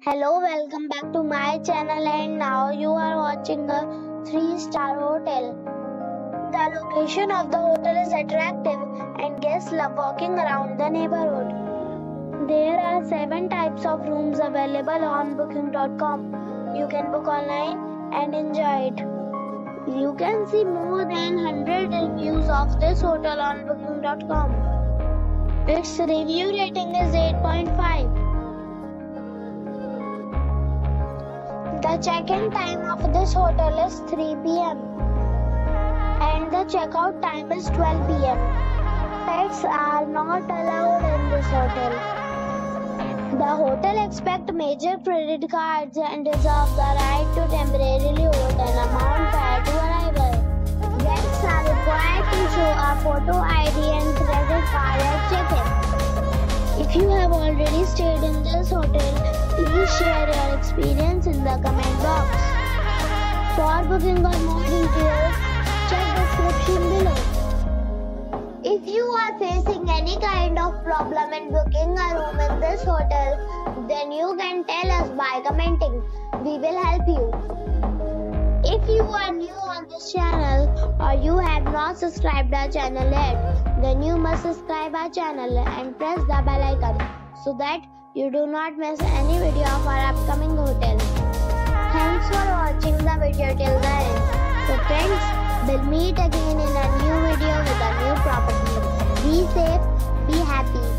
Hello, welcome back to my channel, and now you are watching a 3-star hotel. The location of the hotel is attractive and guests love walking around the neighborhood. There are 7 types of rooms available on booking.com. You can book online and enjoy it. You can see more than 100 reviews of this hotel on booking.com. Its review rating is 8.5. The check-in time of this hotel is 3 p.m. and the check-out time is 12 p.m. Pets are not allowed in this hotel. The hotel accepts major credit cards and reserves the right to temporarily hold an amount prior to arrival. Guests are required to show a photo ID and credit card at check-in. If you have already stayed in this hotel, please share your experience in the comment box. For booking or more details, check description below. If you are facing any kind of problem in booking a room in this hotel, then you can tell us by commenting. We will help you. If you are new on this channel or you have not subscribed our channel yet, then you must subscribe our channel and press the bell icon so that you do not miss any video of our upcoming hotel. Thanks for watching the video till the end. So friends, we'll meet again in a new video with a new property. Be safe, be happy.